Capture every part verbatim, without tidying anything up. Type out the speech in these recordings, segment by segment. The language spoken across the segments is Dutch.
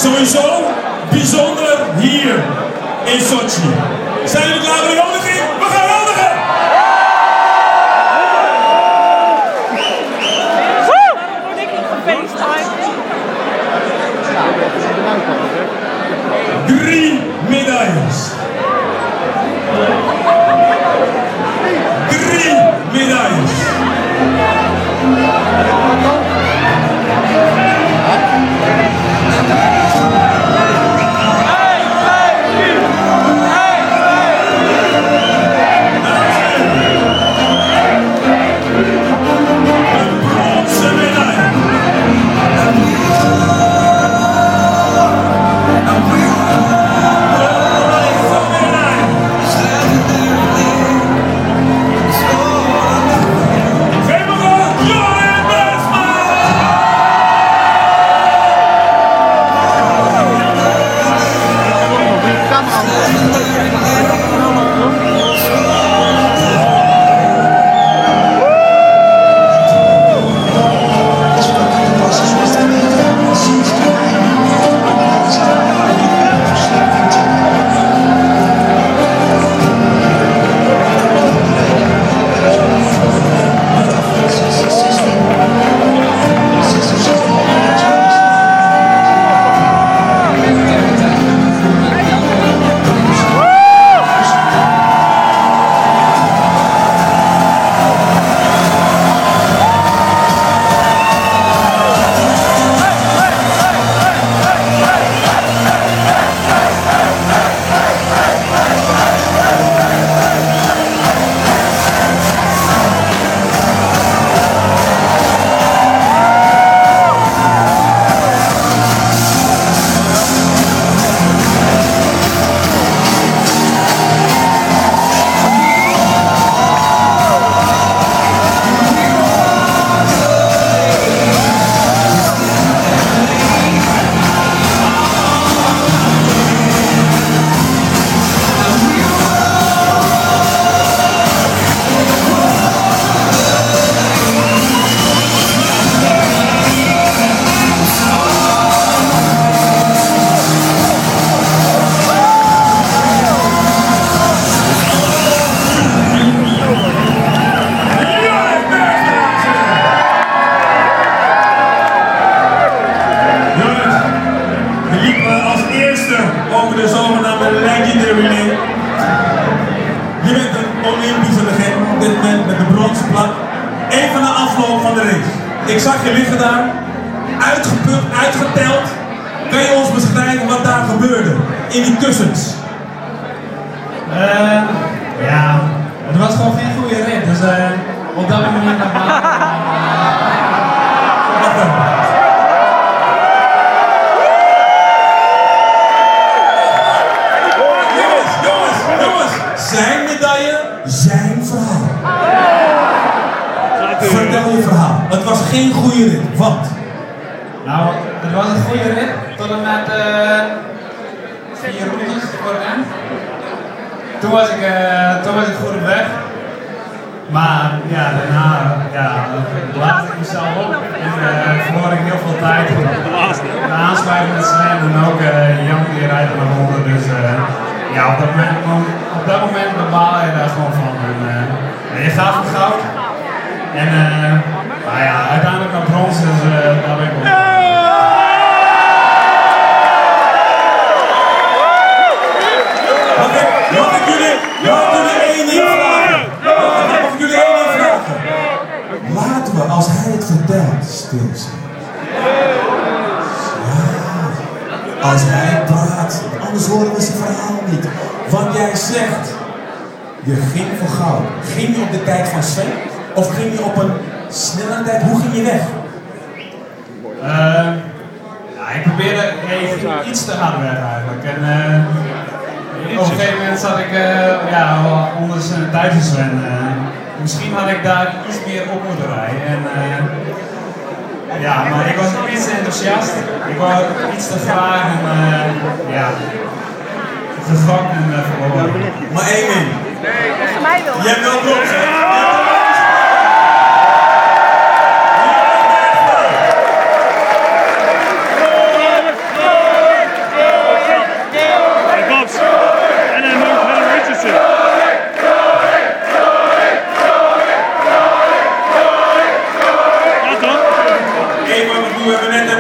Sowieso bijzonder hier in Sochi. Zijn jullie klaar voor de huldiging? We gaan huldigen! Drie medailles. Drie medailles. Over de zogenaamde Legendary Link. Je bent een Olympische legende op dit moment met de bronzen plak. Eén van de afloop van de race. Ik zag je liggen daar, uitgeput, uitgeteld. Kan je ons beschrijven wat daar gebeurde in die kussens? Uh, ja, het was gewoon geen goede rit, dus uh, op dat moment nog maar. Wacht dan. Zijn medaille, zijn verhaal. Vertel je verhaal. Het was geen goede rit, want? Nou, het was een goede rit tot en met uh, vier rondes voor het eind. Toen was ik, uh, toen was ik goed op weg. Maar ja, daarna ja, blaasde ik mezelf op en uh, verloor ik heel veel tijd. De aansluiting met Sven en ook uh, Jan die rijdt er naar onder. Dus uh, ja, op dat moment, op dat moment bepaal je daar gewoon van. En, uh, je gaat voor goud. En uh, nou ja, uiteindelijk naar brons, dus uh, daar ben ik op. Mag ik, mag ik jullie, mag ik jullie één ding vragen? Mag ik jullie één ding vragen? Laten we, als hij het vertelt, stil zijn. Ja, als hij praat, anders horen we zijn verhaal niet. Want jij zegt, je ging voor goud. Ging je op de tijd van Sven? Of ging je op een snelle tijd? Hoe ging je weg? Uh, ja, ik probeerde even iets te hard weg eigenlijk. En, uh, op een gegeven moment zat ik uh, ja, onder zijn thuiswens. Uh, misschien had ik daar iets meer op moeten rijden. En, uh, ja, maar ik was iets te enthousiast. Ik wou iets te graag en uh, ja, gegokt en uh, verloren. Maar één ding. Nee, jij hebt wel brons, hè?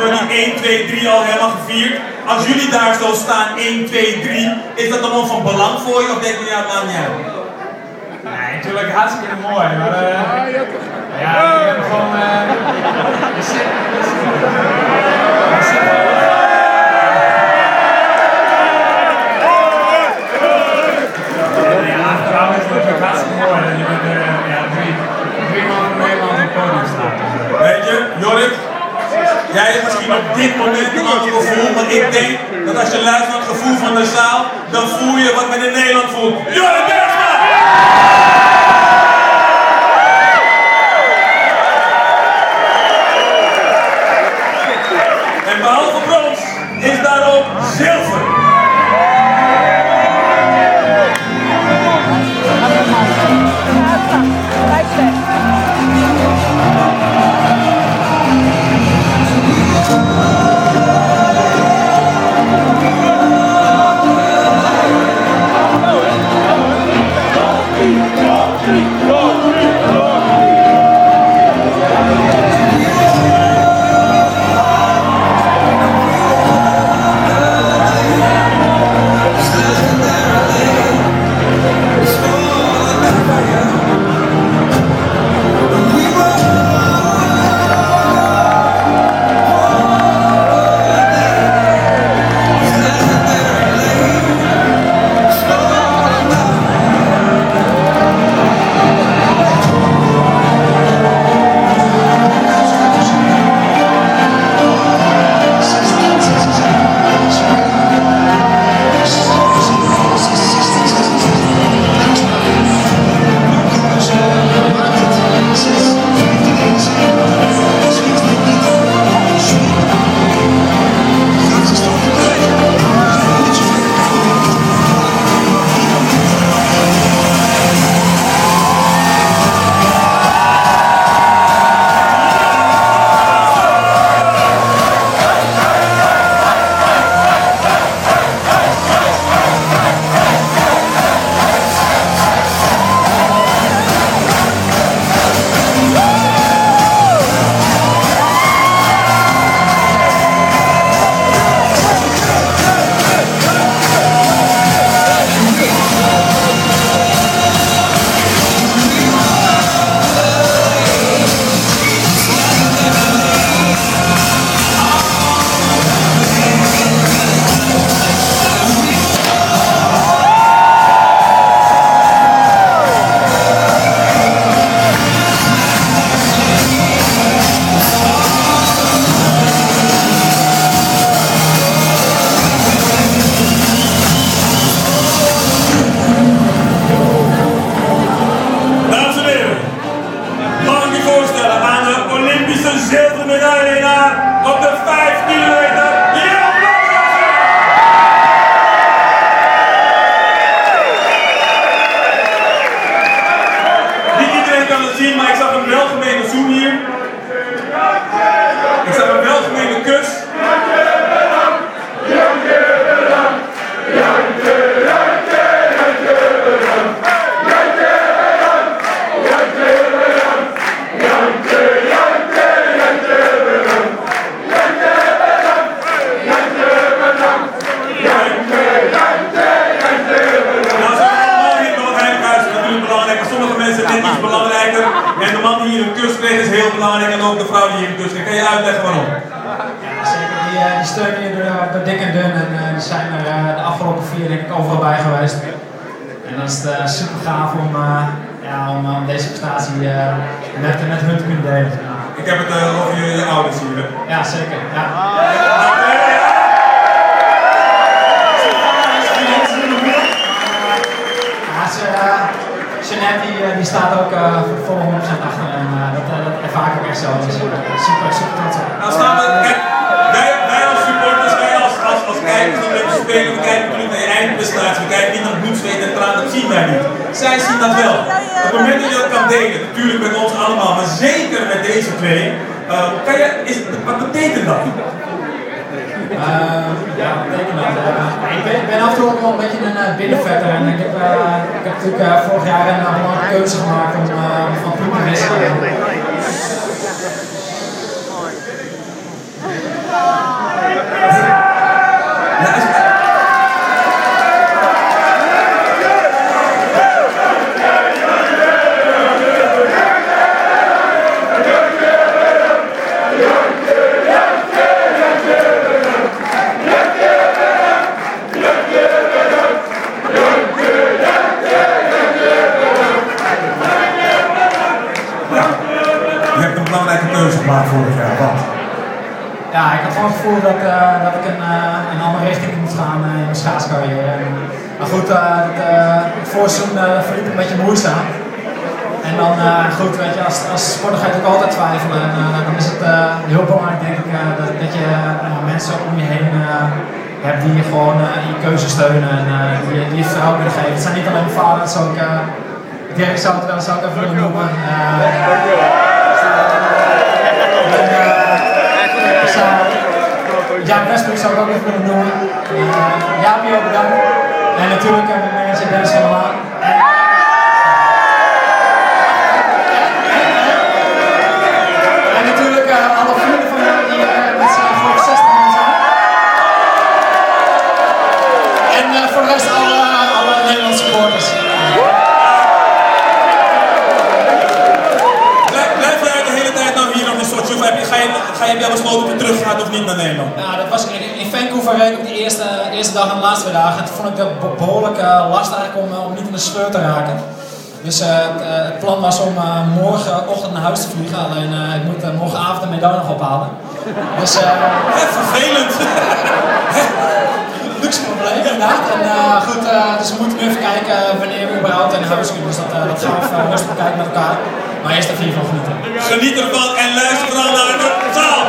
hebben we die één, twee, drie al helemaal gevierd. Als jullie daar zo staan, één, twee, drie, is dat dan nog van belang voor je of denk je, ja, maakt niet uit? Nee, natuurlijk hartstikke mooi, maar uh, ja, ik heb gewoon, uh, je zit, je zit, je zit, ja, achteraf is het natuurlijk hartstikke mooi dat je met uh, ja, drie, drie man van Nederland op het podium staat. Weet je, Jorrit, jij hebt misschien op dit moment een ander gevoel, maar ik denk dat als je luistert naar het gevoel van de zaal, dan voel je wat men in Nederland voelt. Jorrit Bergsma! En behalve brons is daar ook zilver. En de man die hier een kus kreeg is heel belangrijk en ook de vrouw die hier een kus kreeg. Kan je uitleggen waarom? Ja, zeker. Die, uh, die steunen hier door, door dik en dun en uh, die zijn er uh, de afgelopen vier denk ik overal bij geweest. En dan is het uh, super gaaf om, uh, ja, om uh, deze prestatie uh, met, met hun te kunnen delen. Ik heb het uh, over je, je ouders hier. Hè? Ja, zeker. Ja. Jeanette die, die staat ook uh, voor honderd procent achter en uh, dat, uh, dat ervaar ik ook echt zo. Dus uh, super, super trots op. Nou staan we, kijk, wij, wij als supporters, wij als, als, als kijkers van deze spelen, we kijken natuurlijk naar je eindprestatie, we kijken niet naar bloed, zweet en tranen, dat zien wij niet. Zij zien dat wel. Op het moment dat je dat kan delen, natuurlijk met ons allemaal, maar zeker met deze twee, uh, kan je, is, wat betekent dat? Uh, ja, wat betekent dat? Uh, ik, ben, ik ben af en toe ook wel een beetje een uh, binnenvetter en ik heb, uh, ik heb natuurlijk uh, vorig jaar een belangrijke keuze gemaakt om uh, van ploeg te wisselen. ja, ik had gewoon het gevoel dat, uh, dat ik een, uh, een andere richting moest gaan uh, in mijn schaatscarrière. Maar goed, uh, het, uh, het voorseizoen uh, verliep een beetje moeizaam. En dan, uh, goed, weet je, als, als sporter ga je natuurlijk altijd twijfelen. En uh, dan is het uh, heel belangrijk, denk ik, uh, dat, dat je uh, mensen om je heen uh, hebt die je gewoon uh, in je keuze steunen en uh, die, die je vertrouwen kunnen geven. Het zijn niet alleen mijn vader, dat is ook, uh, Dirk zou het wel eens ook even willen noemen. Uh, Ja, Westbroek zou ik ook even willen noemen. Uh, Jaapie ook bedankt. En natuurlijk uh, mijn manager Dennis van der Laan. En, en natuurlijk uh, alle vrienden van mij die uh, met z'n geloof zestig man zijn. En uh, voor de rest alle, alle Nederlandse supporters. Blijf jij de hele tijd nou hier nog in Sochi? Of heb je, ga je, ga je wel besloten dat je terug gaat of niet naar Nederland? Ja, dat was in, in Vancouver reed ik op die eerste, eerste dag en de laatste twee dagen. En toen vond ik dat behoorlijk uh, lastig om, uh, om niet in de sleur te raken. Dus uh, het, uh, het plan was om uh, morgenochtend naar huis te vliegen. Alleen uh, ik moet uh, morgenavond een medaille nog ophalen. Dus uh, Hè, vervelend! luxe probleem inderdaad. En uh, goed, uh, dus we moeten nu even kijken wanneer we überhaupt naar huis kunnen. Dus dat, uh, dat gaan we even rustig bekijken met elkaar. Maar eerst even hiervan genieten. Geniet ervan en luister vooral naar de zaal!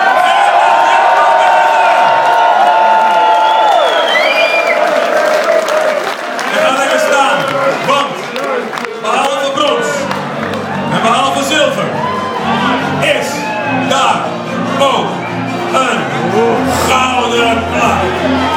En ga lekker staan, want behalve brons en behalve zilver is daar ook een gouden plaat.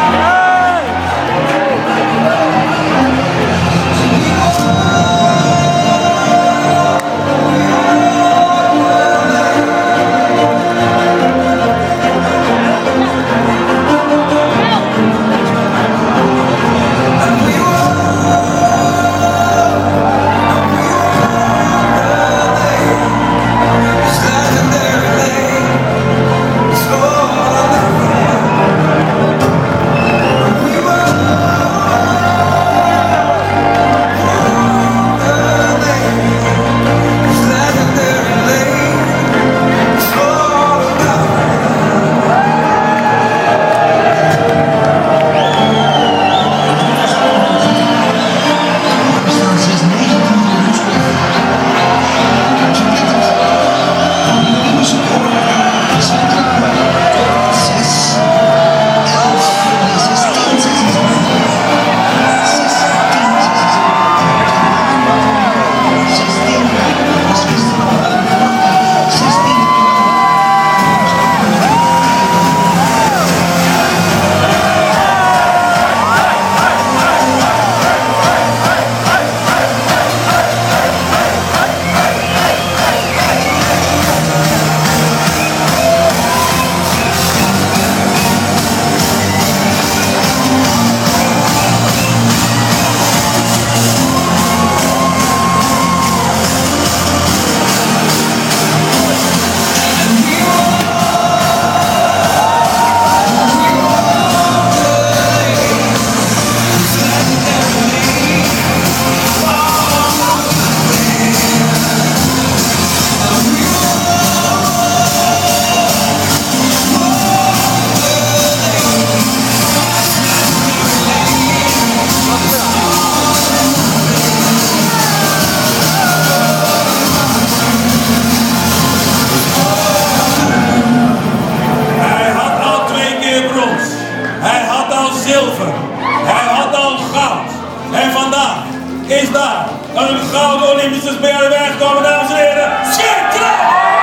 Is daar een gouden Olympische speler weggekomen, dames en heren? Schitteren!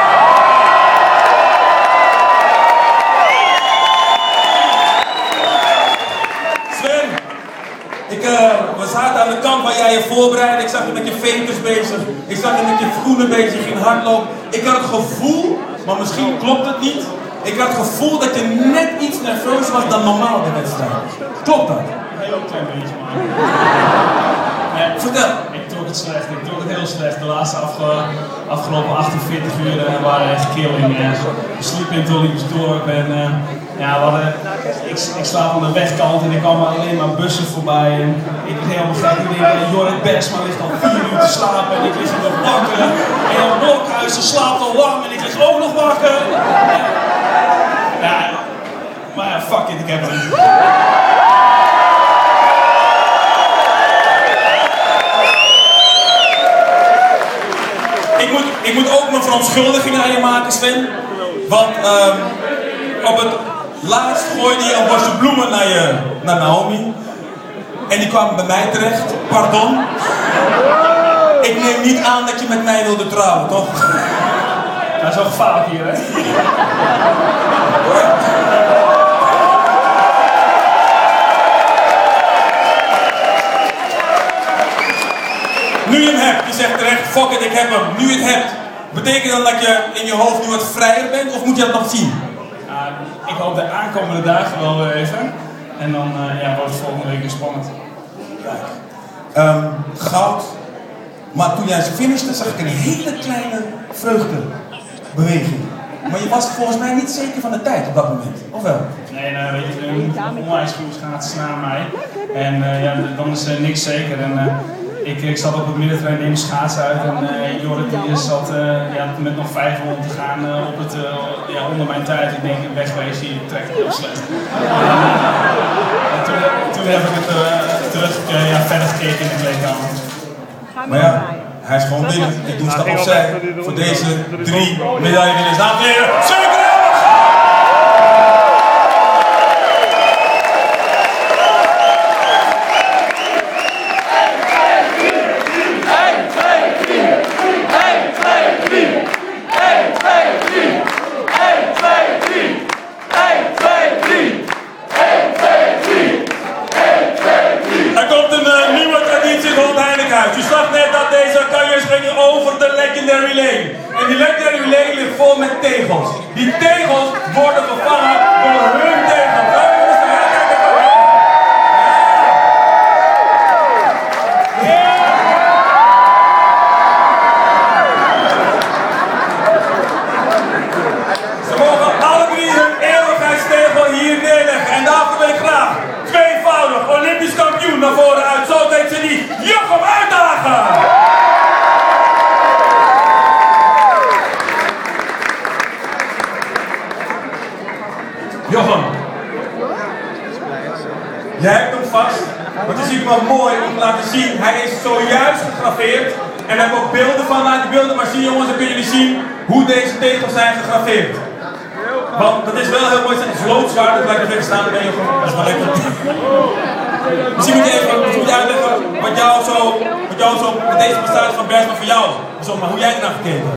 Sven, ik, uh, we zaten aan de kant waar jij je voorbereidde. Ik zag je met je veters bezig. Ik zag je met je schoenen bezig. Je ging hardlopen. Ik had het gevoel, maar misschien klopt het niet. Ik had het gevoel dat je net iets nerveus was dan normaal de wedstrijd. Klopt dat? Een heel klein beetje, man. Ja, vertel. Ik trok het slecht, ik trok het heel slecht. De laatste afge, afgelopen achtenveertig uur uh, waren echt killingen. We sliepen in het Olympisch dorp en uh, ja, we hadden, ik, ik slaap aan de wegkant en ik kwam alleen maar bussen voorbij. En ik was helemaal gek. Ik denk, uh, Jorrit Bergsma ligt al vier uur te slapen en ik lig nog wakker. En Jan Blokhuizen slaapt al lang en ik lig ook nog wakker. En, fuck it, ik heb hem. Ik moet, ik moet ook mijn verontschuldiging aan je maken, Sven. Want um, op het laatst gooide je een bosje bloemen naar, je, naar Naomi. En die kwamen bij mij terecht. Pardon. Ik neem niet aan dat je met mij wilde trouwen, toch? Dat is wel gevaarlijk hier, hè? Nu je hem hebt, je zegt terecht, fuck it, ik heb hem. Nu je het hebt, betekent dat dat je in je hoofd nu wat vrijer bent of moet je dat nog zien? Uh, ik hoop de aankomende dagen wel weer even. En dan uh, ja, wordt het volgende week weer spannend. Um, goud. Maar toen jij ze finishte, zag ik een hele kleine vreugdebeweging. Maar je was volgens mij niet zeker van de tijd op dat moment, of wel? Nee, nou, weet je, er moet onwijs goed schaatsen na mij. En uh, ja, dan is er niks zeker. En, uh, ik, ik zat op het middenterrein in de schaats uit en uh, Jorrit die zat uh, ja, met nog vijf rond te gaan uh, op het, uh, ja, onder mijn tijd. Ik denk, wegwezen, je trekt heel slecht. En toen, toen heb ik het uh, terug uh, ja, verder gekeken in de kleedkamer. Maar ja, hij is gewoon binnen. Ik doe een stap opzij voor deze drie medaillewinnaars. Dames en heren, zeker! Je zag net dat deze kanjers gingen over de Legendary Lane. En die Legendary Lane ligt vol met tegels. Die tegels worden vervangen door hun tegels. Ja, jongens, dan gaan we kijken van hen. Ja. Ze mogen alle drie hun eeuwigheidstegel hier neerleggen. En daarvoor wil ik graag tweevoudig Olympisch kampioen naar voren uit. Zo denkt ze niet. Jochem uitdagen! Jochem, jij hebt hem vast, want het is iets wel mooi om te laten zien. Hij is zojuist gegraveerd en we hebben ook beelden van uit de beelden, maar zie jongens, dan kunnen jullie zien hoe deze tegels zijn gegraveerd. Want dat is wel heel mooi, het is loodzwaar, dat blijkt er even staan, ben je gewoon, dat is wel lekker. Misschien moet je even misschien moet je uitleggen wat jou zo, wat jou zo met deze prestatie van Bergsma voor jou, zo, maar hoe jij ernaar gekeken hebt.